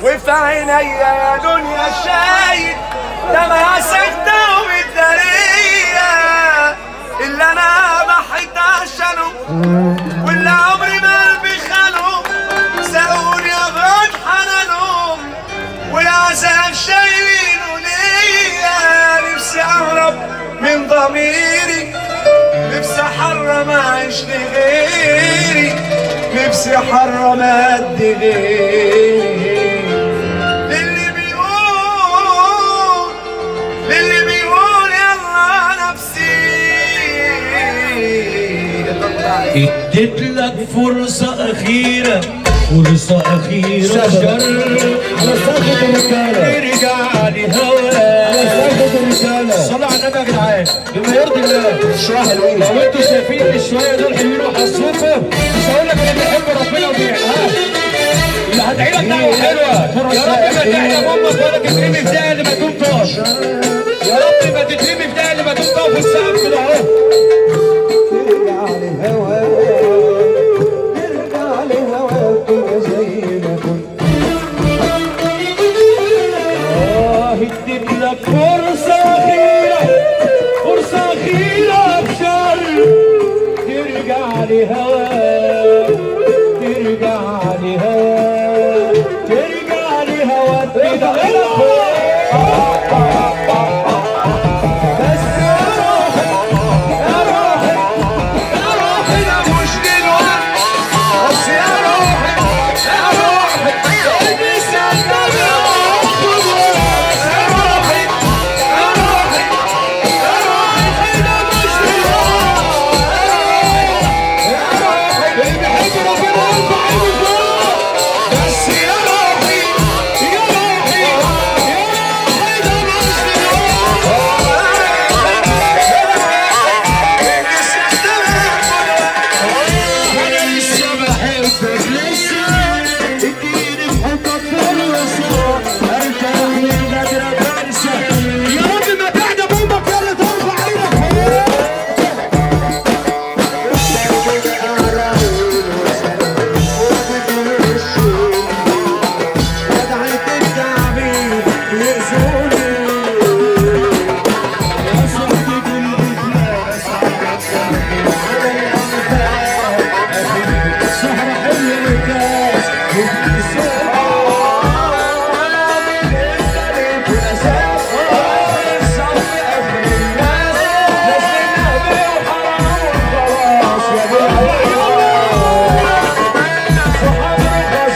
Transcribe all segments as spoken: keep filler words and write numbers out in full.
وفي عينيا يا دنيا شايف دمعة ساكتة ومتدارية اللي انا ضحيت عشانه واللي عمري ما قلبي خانه ساقوني اغراض حنانهم والعذاب شايلينه ليا. نفسي اهرب من ضميري، نفسي احرم اعيش لغيري، نفسي احرم ادي غيري للي بيقول للي بيقول يلا نفسي. اديت لك فرصة أخيرة، فرصة أخيرة شر على ساقط الرجالة، ارجع لهواك على ساقط الرجالة. صلوا على النبي يا جدعان بما يرضي الله. شوية حلوين لو انتوا شايفين الشوية دول حلوين وحصوفوا، مش هقول لك اللي بيحب ربنا وبيعها اللي هدعي لك دعوة حلوة. يا رب ما تحلم امك ولا تترمي في دقيقة اللي ما تقوم تقف. يا رب ما تترمي في دقيقة اللي ما تقوم تقف والسقف كده اهو. ارجع لهواك ارجع لهواك زي ما كنت. اه اديت لك فرصة أخيرة، فرصة أخيرة بشر ترجع لهواك، ترجع لهواك، ترجع لهواك كده. بس يا روحي يا روحي يا روحي ده مش دلوقتي. بس يا روحي يا روحي البس النبي يا روحي يا روحي يا روحي ده مش دلوقتي. يا روحي اللي بيحب ربنا يرفع ايده فوق. بس يا روحي يا روحي يا روحي ده مش أنا لسه بحبك لسه، اديني بحبك فرصة ارتاح من غدرك انسى. يا رب ما تعدى بامك يلا ترفع ايدك ودعيت التعبير يأذوني يا صاحبي قلبي فلان ساعدك على الأنفاق سهرة حلوة وكاس وفي سهرة من انت ليك الأساس صافي أخر الناس نزلنا بيه وحرام وخلاص يا بيه صحاب الغصب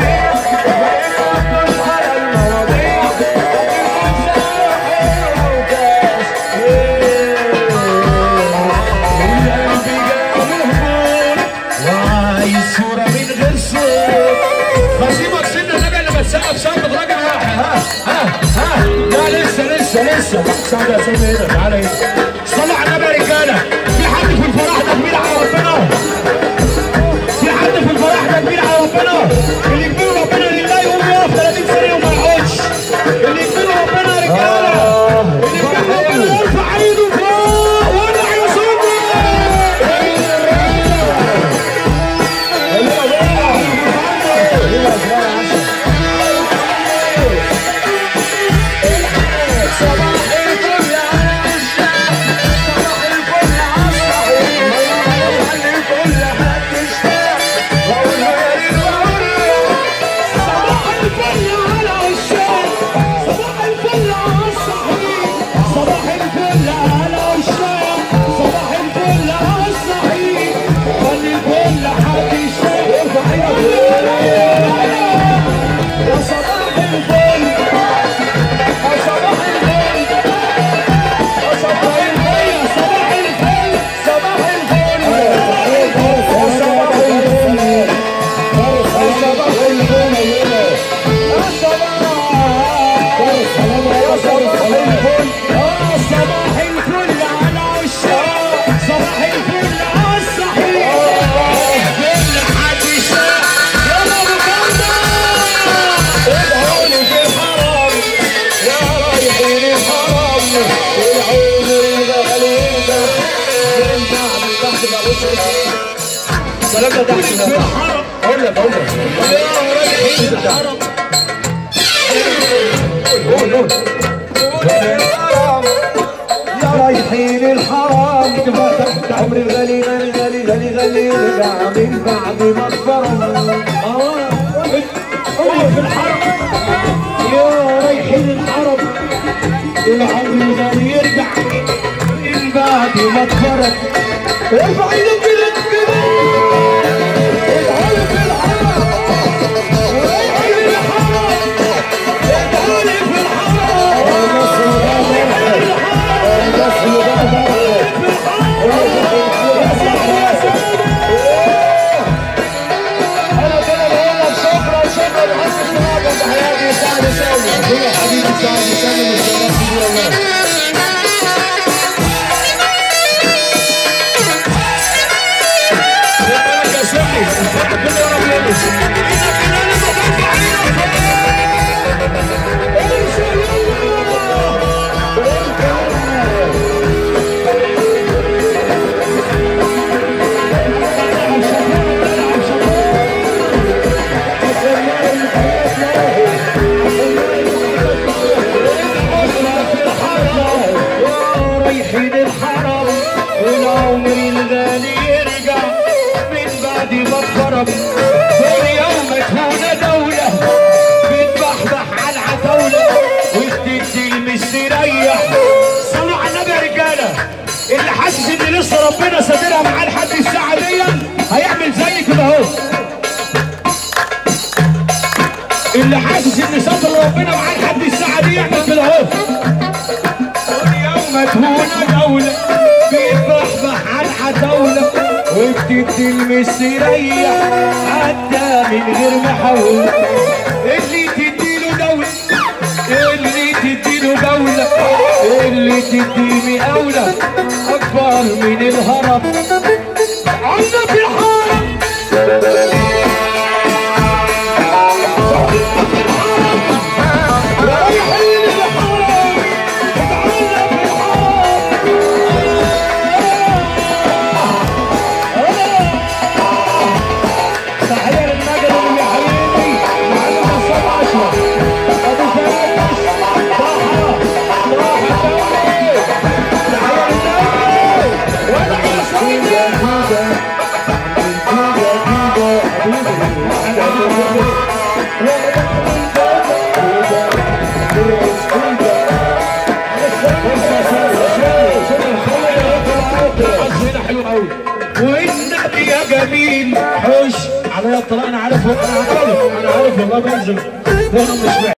صورة من غير صوت. بسيبك سن النبي اللي بتسقف سقف راجل واحد. ها ها ها لا لسه لسه لسه سعد يا سيدي هنا تعالى هنا. صلوا على النبي يا رجالة. في حد في الفرح ده كبير على ربنا؟ في حد في الفرح ده كبير على ربنا؟ اللي يكبر ربنا لله يقوم يقف ثلاثين سنة وما يقعدش. اللي يكبر ربنا يا رجالة، اللي يكبر ربنا يرفع ايده فوق ولع يا صوتي. صباح الفل على الشعب، صباح الفل على الصحيح، صباح الفل حد اشتاق وأقول له يا ريت أقول. صباح الفل على الشعب، صباح الفل على الصحيح، صباح الفل على الشعب، صباح الفل على الصحيح، خلي الفل حد اشتاق. ارفع ايدك يا صباح الفل يا صباح الفل يا صباح الفل يا صباح الفل صباح الفل يا صباح الفل يا صباح الفل يا صباح الفل يا صباح الفل على الشعب، صباح الفل على الصحيح، الفل حد يشاء. يلا ابو كندا ادعوني في الحرام يا رايحين الحرام العود الغالي ده من بعد تحت بقوش سلام ده تحت. اقول لك اقول لك يا رايحين الحرام الحضور رايحين الحرام عمر الغالي غالي غالي غالي غالي يرجع من بعد ما اتفرم اه في الحرم يا رايحين الحرم العمر الغالي يرجع من بعد ما اتفرم ارفع ايدك كده كده العمر في الحرم رايحين الحرم العمر في ربنا ساترها معاه لحد الساعة دي هيعمل زي كده اهو. اللي حاسس ان ساتر ربنا معاه لحد الساعة دي يعمل كده اهو. واليوم تهون دولة بيبحبح على العتاولة وبتدي المستريح حتى من غير محاولة. اللي تديله دولة اللي تديله دولة اللي تدي مقاولة أكبر من الهرم. عنا في الحرم رايحين الحرم اتعنا في الحرم. تحية للنجل اللي حبيبي معلم الصوت عشرة أبو فراش طاحة طاحة دولي. تحية للنجل ولا عصيدة وانك يا جميل حوش عليا الطلاق. انا عارف انا عارف انا عارف والله بنزل وانا مش